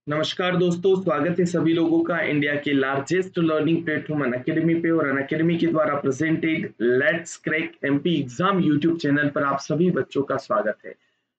नमस्कार दोस्तों, स्वागत है सभी लोगों का इंडिया के लार्जेस्ट लर्निंग प्लेटफॉर्म अनअकैडमी पे और अनअकैडमी के द्वारा presented let's crack MP exam YouTube channel पर आप सभी बच्चों का स्वागत है।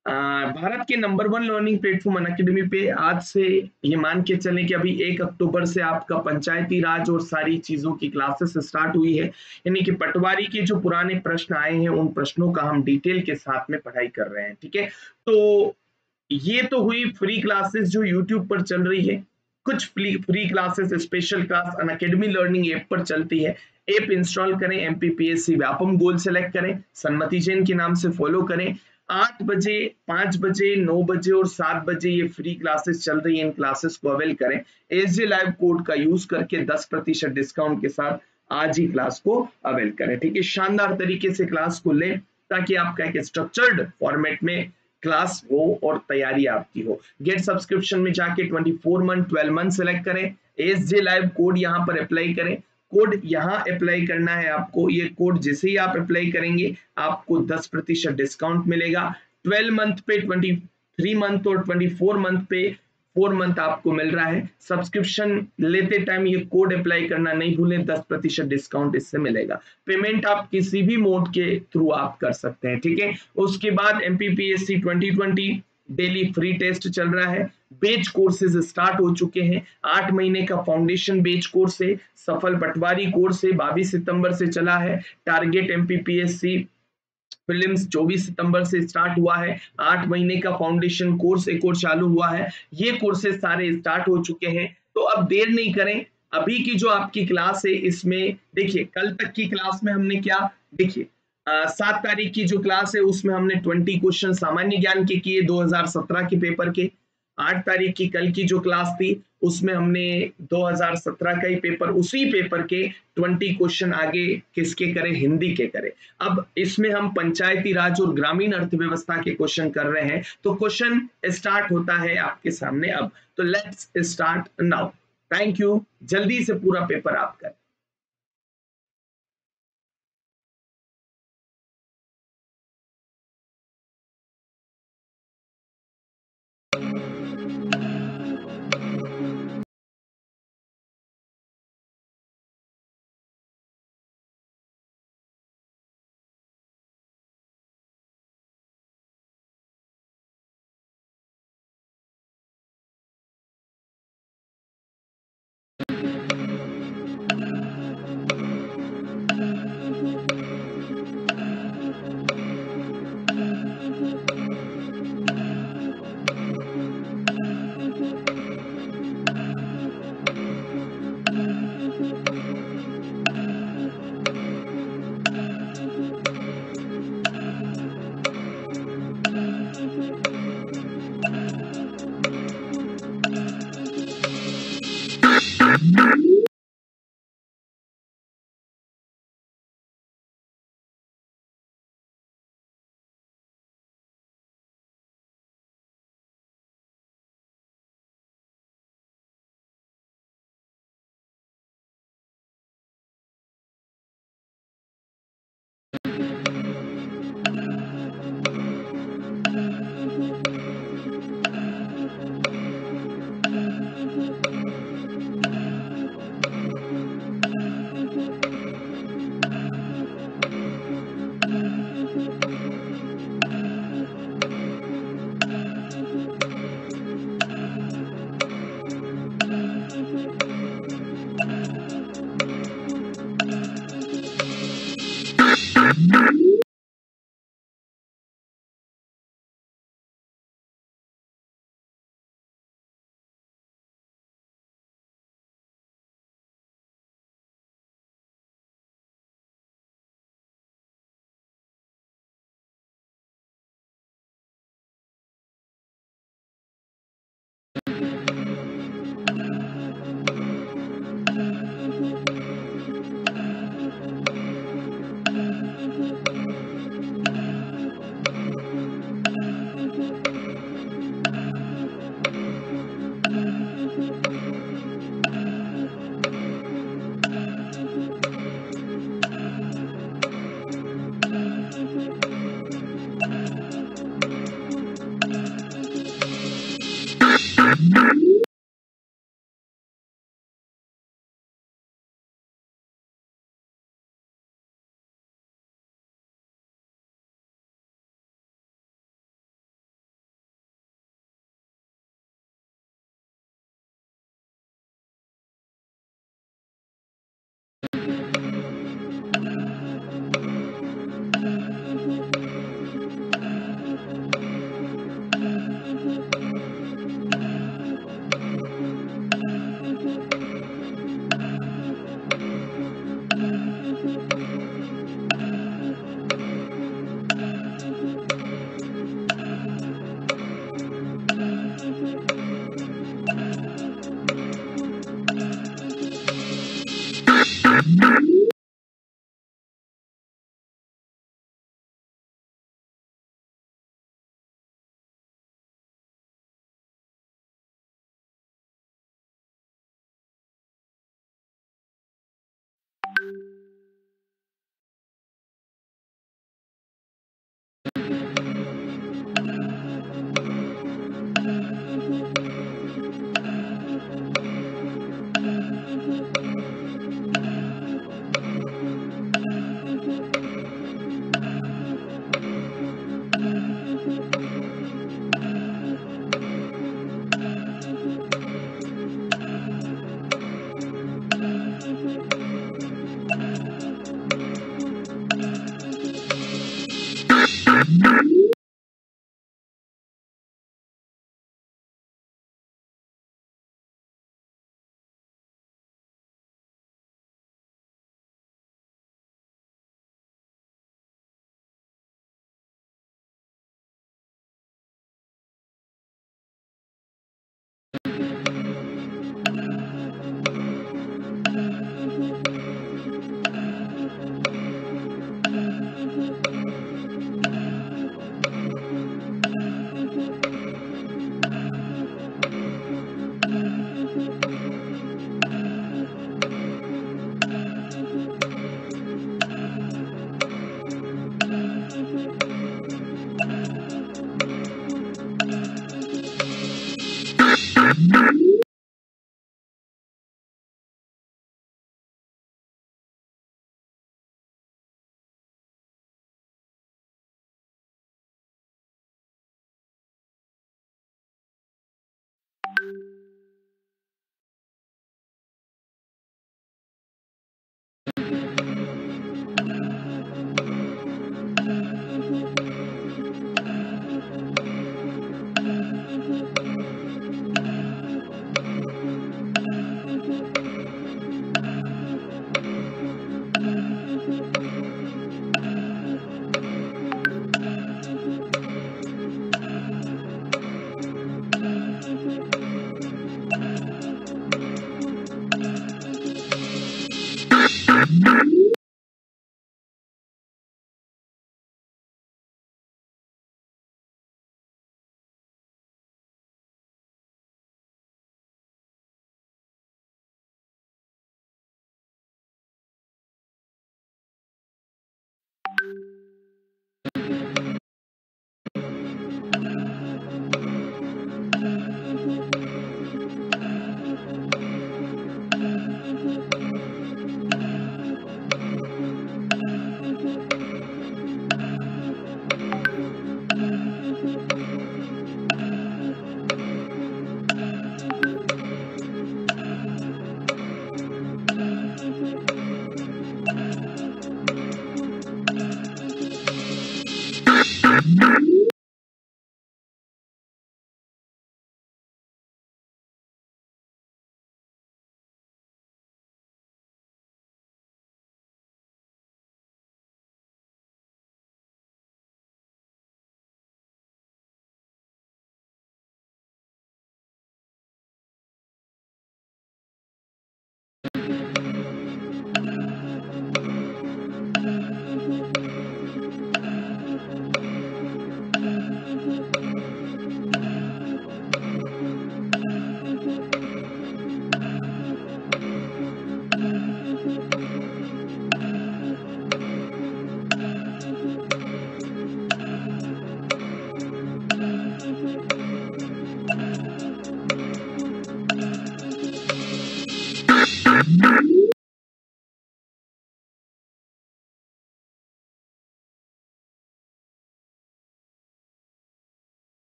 भारत के number one learning platform Unacademy पे आज से ये मान के चलें कि अभी 1 अक्टूबर से आपका पंचायती राज और सारी चीजों की क्लासेस स्टार्ट हुई है। यानी कि पटवारी के जो पुराने प्रश्न आए हैं उन प्रश्नों का हम डिटेल के साथ में पढ़ाई कर रहे हैं। ठीक है, तो ये तो हुई फ्री क्लासेस जो यूट्यूब पर चल रही है। कुछ free classes special class Unacademy learning app पर चलती है। ऐप इंस्टॉल करें, एमपीपीएससी व्यापम गोल सेलेक्ट करें, सन्मति जैन के नाम से फॉलो करें। 8 बजे, 5 बजे, 9 बजे और 7 बजे ये फ्री क्लासेस चल रही है। इन क्लासेस को अवेल करें। एसजे लाइव कोड का यूज करके 10% डिस्काउंट के साथ आज ही क्लास को अवेल करें। ठीक है, शानदार तरीके से क्लास को लें ताकि आपका एक स्ट्रक्चर्ड फॉर्मेट में क्लास हो और तैयारी आपकी हो। गेट सब्सक्रिप्शन में जाके 24 मंथ 12 मंथ सेलेक्ट करें। एसजे लाइव कोड यहाँ पर अप्लाई करें। कोड यहाँ अप्लाई करना है आपको। ये कोड जैसे ही आप अप्लाई करेंगे आपको 10% डिस्काउंट मिलेगा। 12 मंथ पे, 23 मंथ और 24 मंथ पे 4 मंथ आपको मिल रहा है। सब्सक्रिप्शन लेते टाइम ये कोड अप्लाई करना नहीं भूलें, 10% डिस्काउंट इससे मिलेगा। पेमेंट आप किसी भी मोड के थ्रू आप कर सकते हैं। ठीक है, उसके बाद एमपीपीएससी 2020 डेली फ्री टेस्ट चल रहा है। बेच कोर्सेज स्टार्ट हो चुके हैं। 8 महीने का फाउंडेशन बेच कोर्स है। सफल पटवारी कोर्स है, 22 सितंबर से चला है। टारगेट एमपीपीएससी फिल्म्स 24 सितंबर से स्टार्ट हुआ है। 8 महीने का फाउंडेशन कोर्स एक और चालू हुआ है। ये कोर्सेज सारे स्टार्ट हो चुके हैं। तो अब देर नहीं करें। अभी की जो आपकी क्लास है इसमें देखिए, कल तक की क्लास में हमने क्या, देखिए 7 तारीख की जो क्लास है उसमें हमने 20 क्वेश्चन सामान्य ज्ञान के किए 2017 के पेपर के। 8 तारीख की कल की जो क्लास थी उसमें हमने 2017 का ही पेपर, उसी पेपर के 20 क्वेश्चन आगे किसके करे, हिंदी के करे। अब इसमें हम पंचायती राज और ग्रामीण अर्थव्यवस्था के क्वेश्चन कर रहे हैं। तो क्वेश्चन स्टार्ट होता है आपके सामने अब। तो let's start now. Thank you. जल्दी से पूरा पेपर आप करें।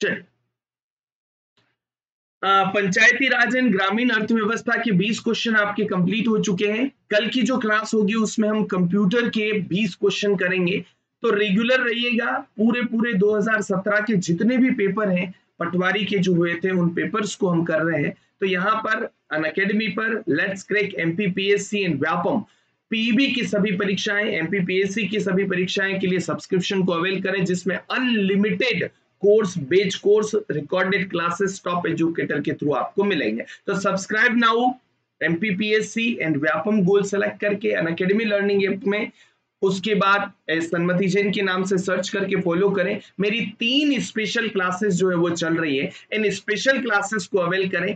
चलिए, पंचायती राज एंड ग्रामीण अर्थव्यवस्था के 20 क्वेश्चन आपके कंप्लीट हो चुके हैं। कल की जो क्लास होगी उसमें हम कंप्यूटर के 20 क्वेश्चन करेंगे। तो रेगुलर रहिएगा, पूरे पूरे 2017 के जितने भी पेपर हैं पटवारी के जो हुए थे उन पेपर्स को हम कर रहे हैं। तो यहाँ पर अनअकैडमी पर let's crack MPPSC and Vyapam PB की सभी परीक्षाएं, एमपीपीएससी की सभी परीक्षाएं के लिए सब्सक्रिप्शन को अवेल करें, जिसमें unlimited course, batch course, recorded classes top educator के थ्रू आपको मिलेंगे। तो subscribe now MPPSC and Vyapam goal select करके अनअकैडमी लर्निंग ऐप में। उसके बाद सन्मति जैन के नाम से सर्च करके फॉलो करें। मेरी 3 स्पेशल क्लासेस जो है वो चल रही है, इन स्पेशल क्लासेस को अवेल करें।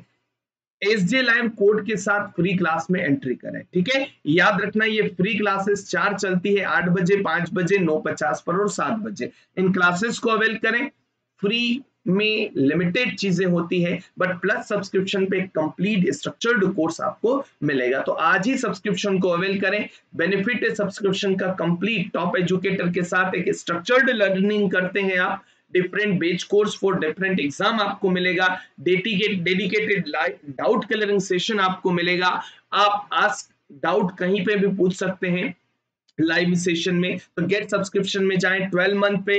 एसजे लाइव कोड के साथ फ्री क्लास में एंट्री करें, ठीक है। याद रखना ये फ्री क्लासेस 4 चलती है, 8 बजे, 5 बजे, 9:50 पर और 7 बजे। इन क्लासेस को अवेल करें। फ्री में लिमिटेड चीजें होती है, बट प्लस सब्सक्रिप्शन पे कंप्लीट स्ट्रक्चर्ड कोर्स आपको मिलेगा। तो आज ही सब्सक्रिप्शन को अवेल करें। बेनिफिट है सब्सक्रिप्शन का कंप्लीट, टॉप एजुकेटर के साथ एक स्ट्रक्चर्ड लर्निंग करते हैं आप। डिफरेंट बेच कोर्स फॉर डिफरेंट एग्जाम आपको मिलेगा। डेडिकेटेड डाउट क्लियरिंग सेशन आपको मिलेगा। आप आस्क डाउट कहीं पे भी पूछ सकते हैं लाइव सेशन में। तो गेट सब्सक्रिप्शन में जाएं। 12 मंथ पे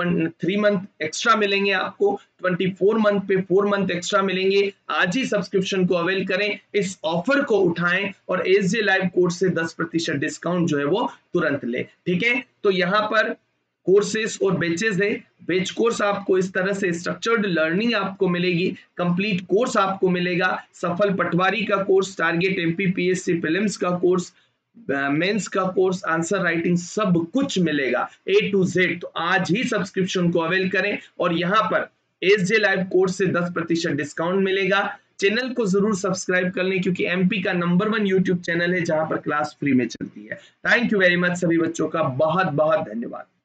3 मंथ एक्स्ट्रा मिलेंगे आपको, 24 मंथ पे 4 मंथ एक्स्ट्रा मिलेंगे। आज ही सब्सक्रिप्शन को अवेल करें, इस ऑफर को उठाएं और एसजे लाइव कोर्स से 10% डिस्काउंट जो है वो तुरंत ले, ठीक है। तो यहाँ पर कोर्सेस और बेचेस है। बेच कोर्स आपको इस तरह से स्ट्रक्चर्ड लर्निंग आपको मिलेगी, कंप्लीट कोर्स आपको मिलेगा। सफल पटवारी का कोर्स, टारगेट एमपीपीएससी प्रीलिम्स का कोर्स, मेंस का कोर्स, आंसर राइटिंग, सब कुछ मिलेगा A to Z। तो आज ही सब्सक्रिप्शन को अवेल करें और यहाँ पर एसजे लाइव कोर्स से 10% डिस्काउंट मिलेगा। चैनल को जरूर सब्सक्राइब कर लें क्योंकि एमपी का नंबर 1 यूट्यूब चैनल है जहां पर क्लास फ्री में चलती है। थैंक यू वेरी मच सभी बच्चों का बहुत बहुत धन्यवाद।